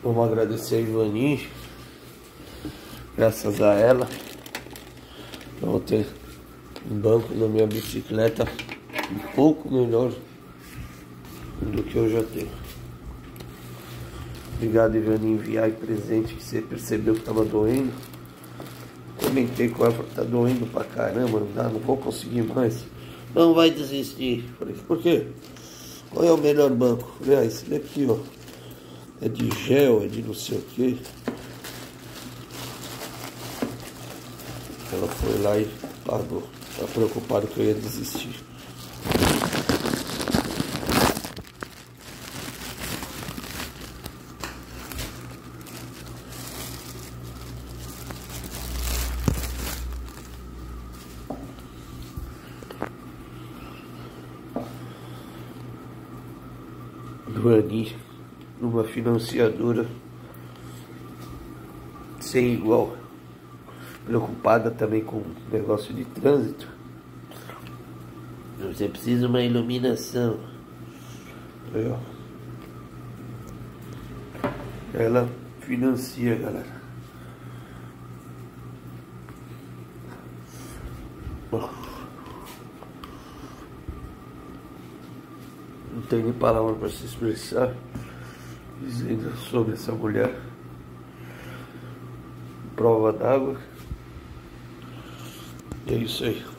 Vamos agradecer a Ivani. Graças a ela eu vou ter um banco na minha bicicleta um pouco melhor do que eu já tenho. Obrigado, Ivani, enviar aí presente que você percebeu que tava doendo. Comentei com ela, tá doendo pra caramba, não vou conseguir mais. Não vai desistir. Falei, por quê? Qual é o melhor banco? Falei, esse daqui, ó. É de gel, é de não sei o que. Ela foi lá e pagou. Tá preocupado que eu ia desistir. Ivani, numa financiadora sem igual, preocupada também com o negócio de trânsito. Você precisa de uma iluminação. Aí, ó. Ela financia, galera. Não tem nem palavra para se expressar dizendo sobre essa mulher. Prova d'água. E é isso aí.